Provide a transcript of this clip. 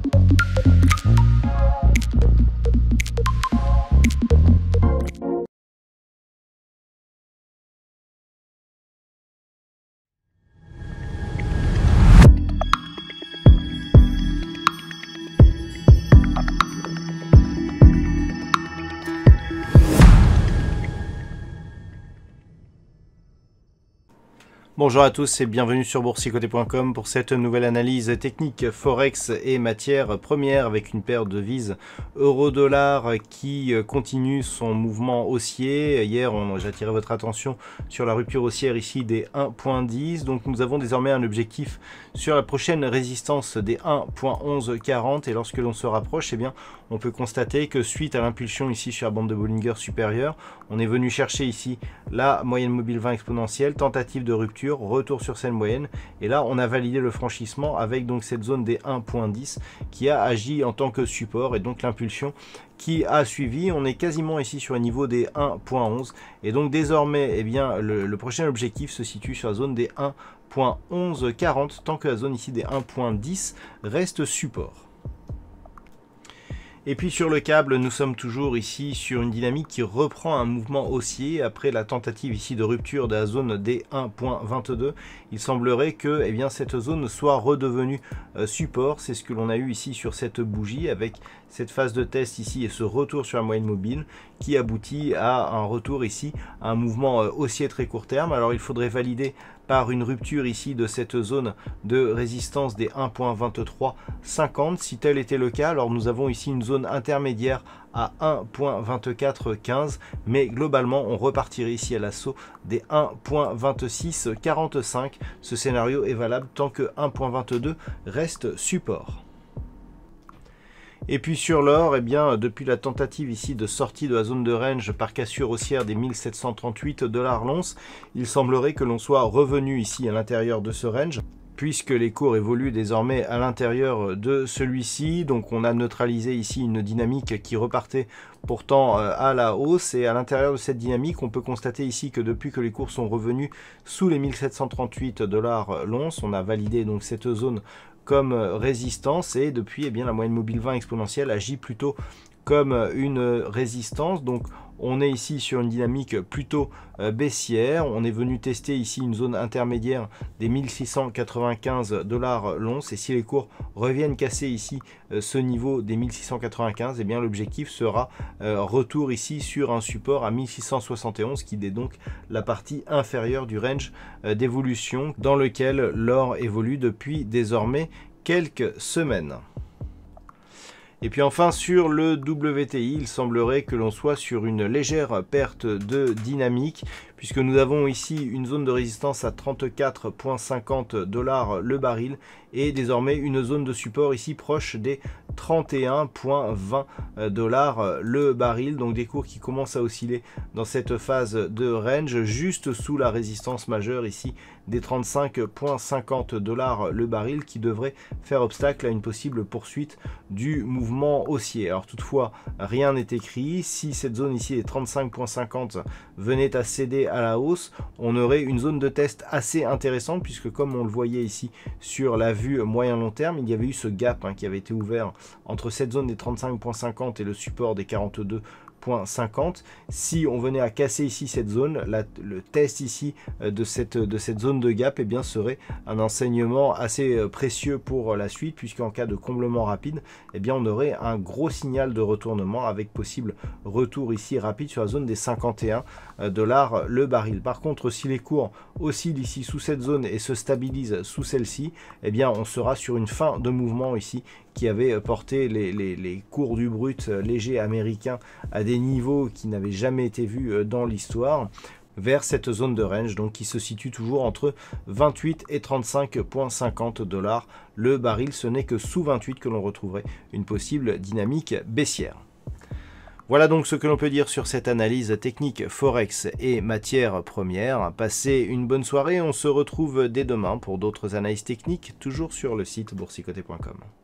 Bonjour à tous et bienvenue sur boursicoté.com pour cette nouvelle analyse technique Forex et matières premières avec une paire de devises euro-dollar qui continue son mouvement haussier. Hier, j'ai attiré votre attention sur la rupture haussière ici des 1.10. Donc nous avons désormais un objectif sur la prochaine résistance des 1.1140 et lorsque l'on se rapproche, eh bien, on peut constater que suite à l'impulsion ici sur la bande de Bollinger supérieure, on est venu chercher ici la moyenne mobile 20 exponentielle, tentative de rupture, retour sur cette moyenne et là on a validé le franchissement avec donc cette zone des 1.10 qui a agi en tant que support et donc l'impulsion qui a suivi. On est quasiment ici sur le niveau des 1.11 et donc désormais eh bien, le prochain objectif se situe sur la zone des 1.1140 tant que la zone ici des 1.10 reste support. Et puis sur le câble, nous sommes toujours ici sur une dynamique qui reprend un mouvement haussier après la tentative ici de rupture de la zone des 1.22. Il semblerait que eh bien, cette zone soit redevenue support. C'est ce que l'on a eu ici sur cette bougie avec cette phase de test ici et ce retour sur la moyenne mobile qui aboutit à un retour ici, à un mouvement haussier très court terme. Alors il faudrait valider par une rupture ici de cette zone de résistance des 1.2350. Si tel était le cas, alors nous avons ici une zone intermédiaire à 1.2415, mais globalement on repartirait ici à l'assaut des 1.2645. Ce scénario est valable tant que 1.22 reste support. Et puis sur l'or, eh bien, depuis la tentative ici de sortie de la zone de range par cassure haussière des 1738 $ l'once, il semblerait que l'on soit revenu ici à l'intérieur de ce range, puisque les cours évoluent désormais à l'intérieur de celui-ci. Donc on a neutralisé ici une dynamique qui repartait pourtant à la hausse, et à l'intérieur de cette dynamique, on peut constater ici que depuis que les cours sont revenus sous les 1738 $ l'once, on a validé donc cette zone comme résistance et depuis eh bien, la moyenne mobile 20 exponentielle agit plutôt comme une résistance. Donc on est ici sur une dynamique plutôt baissière. On est venu tester ici une zone intermédiaire des 1695 $ l'once et si les cours reviennent casser ici ce niveau des 1695, eh bien l'objectif sera retour ici sur un support à 1671 qui est donc la partie inférieure du range d'évolution dans lequel l'or évolue depuis désormais quelques semaines. Et puis enfin sur le WTI, il semblerait que l'on soit sur une légère perte de dynamique puisque nous avons ici une zone de résistance à 34,50 $ le baril et désormais une zone de support ici proche des 31,20 $ le baril. Donc des cours qui commencent à osciller dans cette phase de range juste sous la résistance majeure ici des 35,50 $ le baril qui devrait faire obstacle à une possible poursuite du mouvement haussier. Alors toutefois, rien n'est écrit. Si cette zone ici des 35,50 venait à céder à la hausse, on aurait une zone de test assez intéressante puisque comme on le voyait ici sur la vue moyen long terme, il y avait eu ce gap qui avait été ouvert entre cette zone des 35,50 et le support des 42,50. Si on venait à casser ici cette zone, le test ici de cette zone de gap eh bien, serait un enseignement assez précieux pour la suite puisqu'en cas de comblement rapide, eh bien, on aurait un gros signal de retournement avec possible retour ici rapide sur la zone des 51 $ le baril. Par contre, si les cours oscillent ici sous cette zone et se stabilisent sous celle-ci, eh bien, on sera sur une fin de mouvement ici qui avait porté les cours du brut léger américain à des niveaux qui n'avaient jamais été vus dans l'histoire vers cette zone de range donc qui se situe toujours entre 28 et 35,50 $ le baril. Ce n'est que sous 28 que l'on retrouverait une possible dynamique baissière. Voilà donc ce que l'on peut dire sur cette analyse technique Forex et matières premières. Passez une bonne soirée, on se retrouve dès demain pour d'autres analyses techniques, toujours sur le site boursicoté.com.